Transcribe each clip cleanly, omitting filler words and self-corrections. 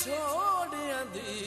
विछोड़ियां दी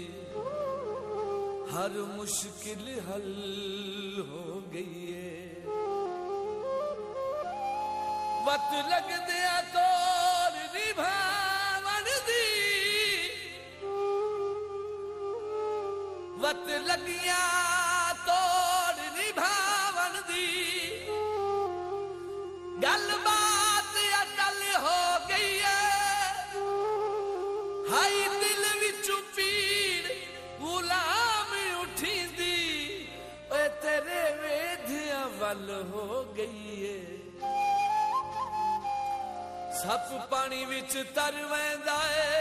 हर मुश्किल हल हो गई है। वत लग दिया तोर निभावन दी वत लगिया तोर निभावन दी गल बात अटल हो गई है। हाई दिल विचों पीड़ गुलाम उठी दी तेरे वेधिया वल हो गई है। सप पानी विच तर वैंदा है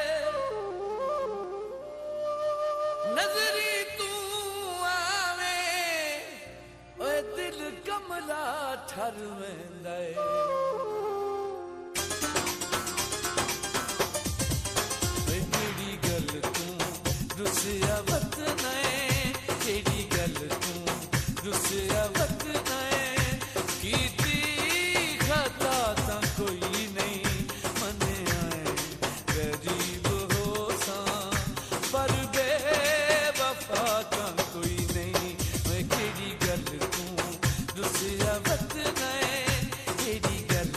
नजरी तू आवे ओए दिल कमला ठर वैंदा है। केड़ी गल तू रुसिया वत नए केड़ी गल तू रुसिया वत नए कीती खता तां कोई नहीं मने आए गरीब हो सा पर बेवफा तां कोई नहीं। मैं केड़ी गल तू रुसिया वत नए केड़ी गल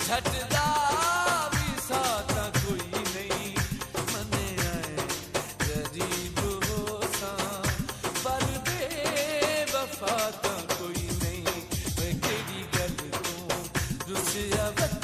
छटदा भी साता कोई नहीं मने आए गरीब होसा पर बेवफा ता कोई नहीं वे केड़ी गल तू रुसिया